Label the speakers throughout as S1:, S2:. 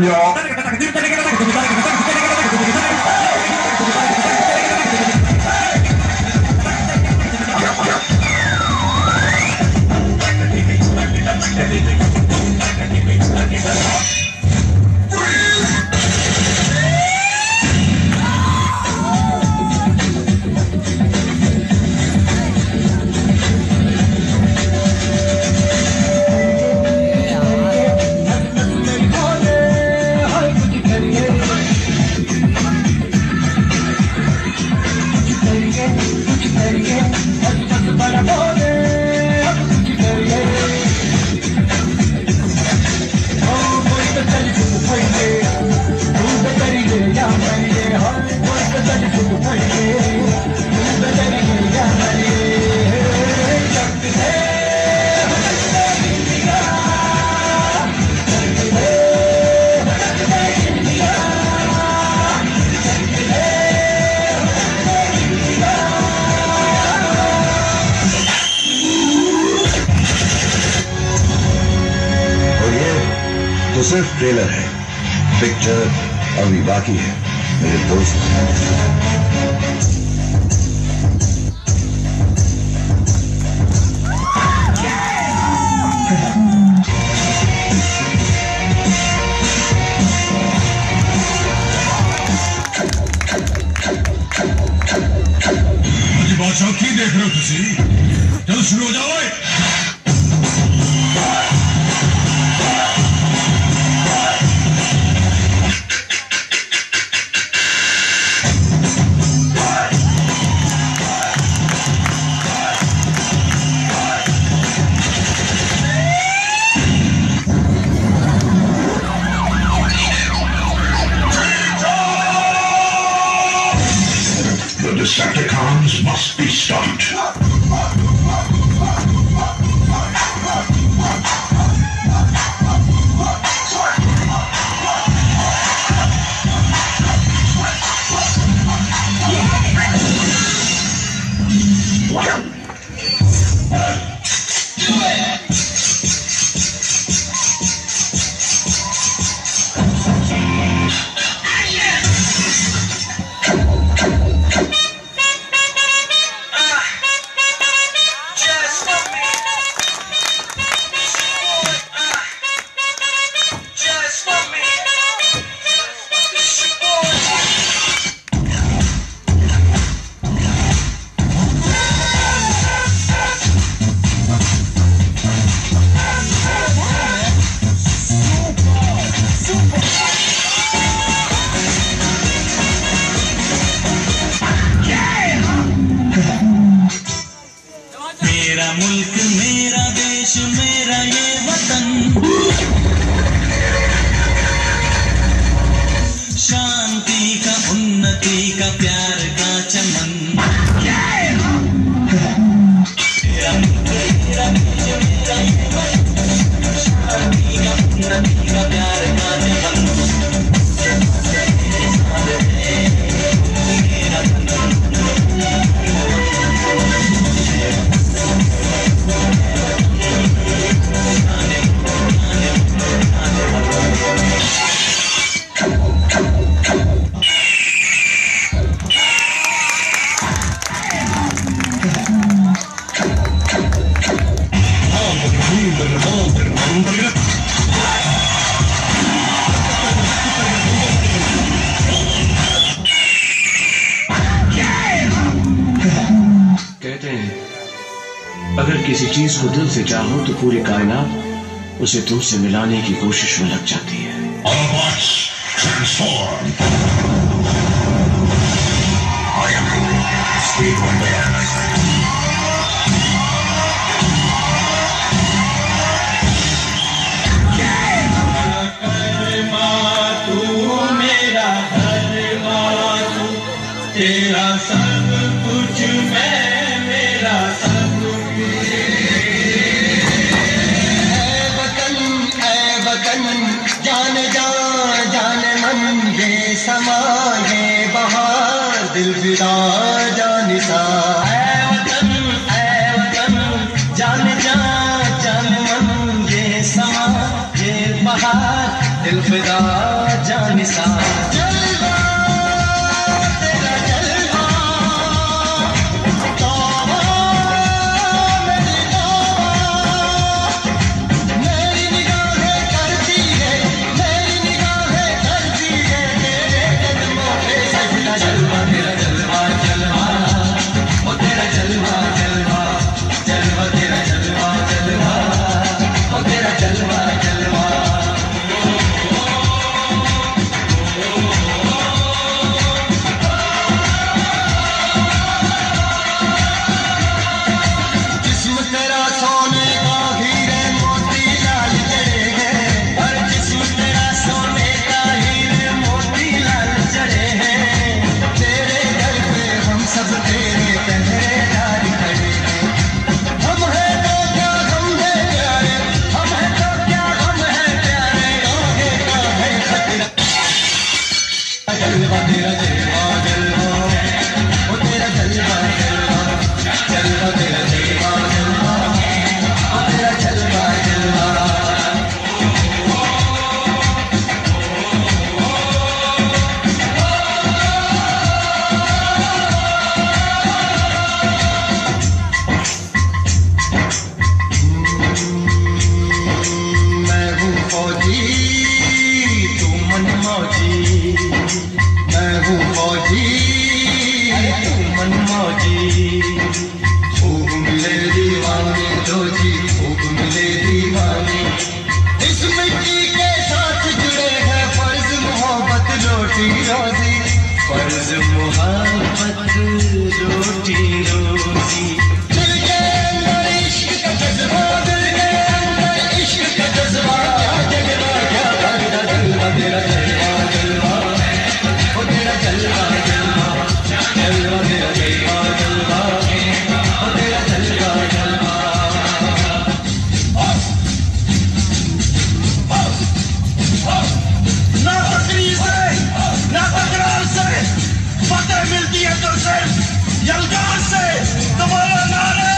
S1: y'all.
S2: तो सिर्फ trailer है, पिक्चर अभी बाकी है मेरे दोस्त।
S3: बादशाह की देख रहे हो तुसी? चलो शुरू हो जाओ। The Decepticons must be stopped.
S4: मेरा मुल्क मेरा देश मेरा ये वतन, शांति का उन्नति का प्यार का चमन। मेरा मुल्क मेरा देश मेरा ये वतन, शांति का उन्नति का प्यार का चमन।
S5: कहते हैं अगर किसी चीज को दिल से चाहो तो पूरी कायनात उसे तुमसे मिलाने की कोशिश में लग जाती है।
S3: Autobots, transform! I am Steve Wonder.
S4: तेरा सब कुछ मैं मेरा सब कुछ। ऐ वतन जान जा जान मन ये समा ये बहार दिल फिदा जानिसा। ऐ वतन जान जा जान मन ये समा ये बहार दिल फिदा जानिसा जलवा तेरा जलवा तौबा मेरी तौबा मेरी निगाहें करती है तेरे कदमों पे सजदा जलवा तेरा जलवा जलवा ओ तेरा जलवा जलवा जलवा तेरा जलवा जलवा ओ तेरा जलवा जलवा जिस्म तेरा सोने का हीरे मोती लाल जड़े हैं हर जिस्म तेरा सोने का हीरे मोती लाल जड़े हैं तेरे घर पे हम सब तेरे पहरेदार खड़े हैं हम हैं तो क्या हम हैं प्यारे हम हैं तो क्या हम हैं प्यारे आगे का है खतरा जलवा तेरा जलवा जलवा ओ तेरा जलवा जलवा जलवा तेरा जलवा जलवा ओ तेरा जलवा जलवा मैं हूँ फौजी तू मन मौजी मैं हूँ फौजी तू मन मौजी खूब मिले दीवाने दो जी खूब मिले दीवाने इस मिट्टी के साथ जुड़े हैं फर्ज मोहब्बत रोटी रोजी फर्ज मोहब्बत रोटी रोजी दिल के अंदर इश्क का जज्बा दिल के अंदर इश्क का जज्बा क्या जज्बा क्या तेरा जलवा तेरा जलवा जलवा ओ तेरा जलवा जलवा जलवा तेरा जलवा जलवा ओ तेरा जलवा जलवा ना तकलीफ से ना तकरार से फतेह मिलती है तो सिर्फ यलगार से तुम्हारा नारे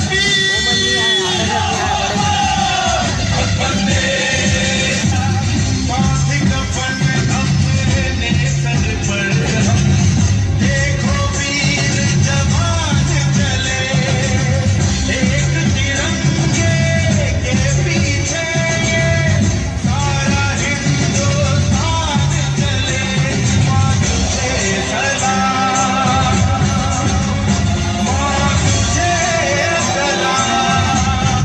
S4: देखो वीर जवान चले एक तिरंगे के पीछे सारा हिंदुस्तान चले माँ तुझे सलाम माँ तुझे सलाम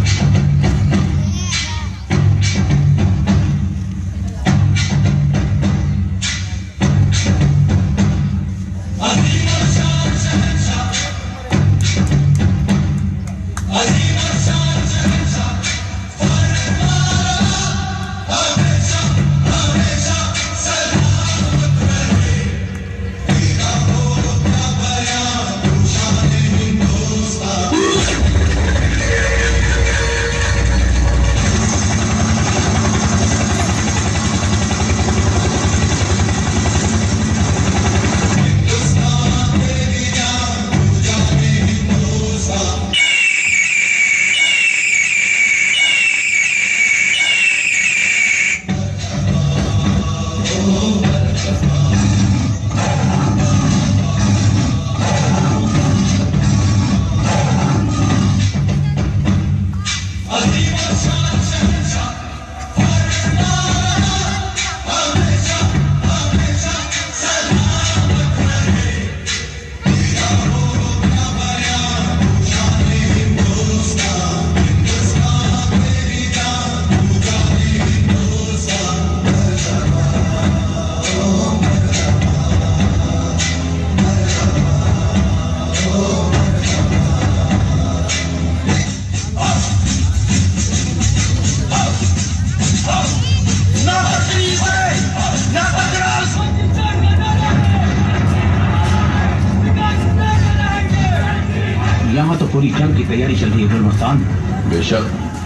S5: यहाँ तो पूरी जंग की तैयारी चल रही है गुलमस्तान।
S1: बेशक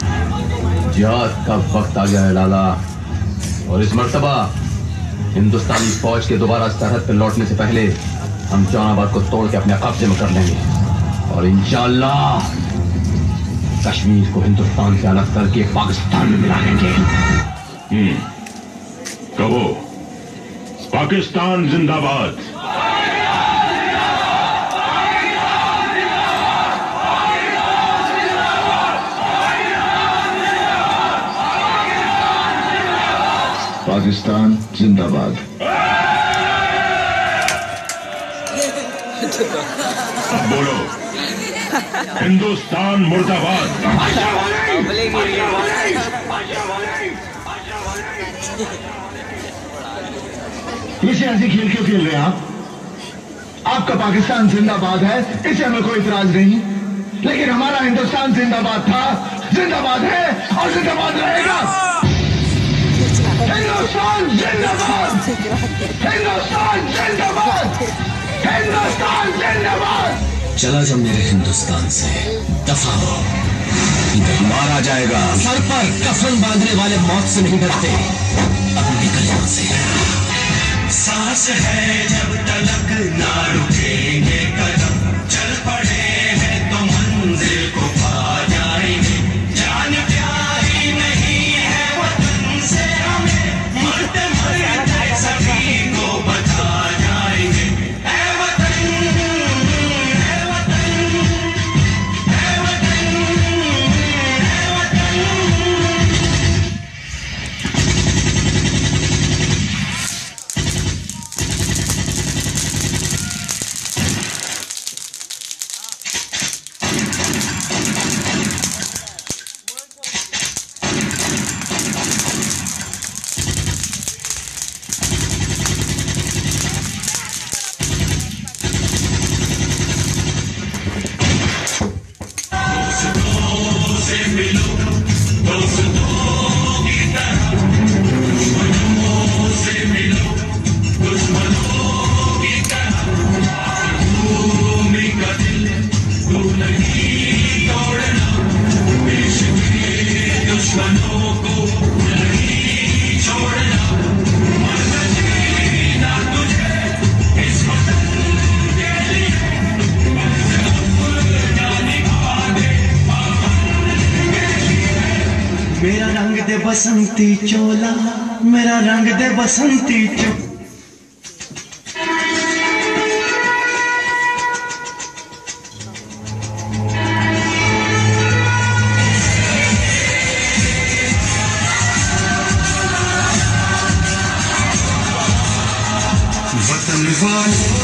S1: जिहाद का वक्त आ गया है लाला, और इस मर्तबा हिंदुस्तानी फौज के दोबारा सरहद पर लौटने से पहले हम जहानाबाद को तोड़ के अपने कब्जे में कर लेंगे, और इंशाअल्लाह कश्मीर को हिंदुस्तान से अलग करके पाकिस्तान में मिला लेंगे।
S3: कहो, पाकिस्तान जिंदाबाद।
S2: पाकिस्तान जिंदाबाद।
S3: अब बोलो, हिंदुस्तान मुर्दाबाद।
S2: ये सियासी खेल क्यों खेल रहे हैं आप? आपका पाकिस्तान जिंदाबाद है, इसे हमें कोई इतराज नहीं, लेकिन हमारा हिंदुस्तान जिंदाबाद था, जिंदाबाद है और जिंदाबाद रहेगा। हिंदुस्तान जिंदाबाद, हिंदुस्तान जिंदाबाद, हिंदुस्तान जिंदाबाद।
S6: चला जा मेरे हिंदुस्तान से, दफा हो, मारा जाएगा। सर पर कफन बांधने वाले मौत से नहीं डरते, अब निकल यहाँ से। सांस है जब तलक ना रुकेंगे कदम, चल पड़े हैं तो मंजिल को पा जाएंगे। जान प्यारी नहीं है वतन से हमें, मरते मरते सभी को बता जाएंगे। ऐ वतन, ऐ वतन, ऐ वतन, ऐ वतन। मेरा रंग दे बसंती चोला, मेरा रंग दे बसंती चोला। वतन वालों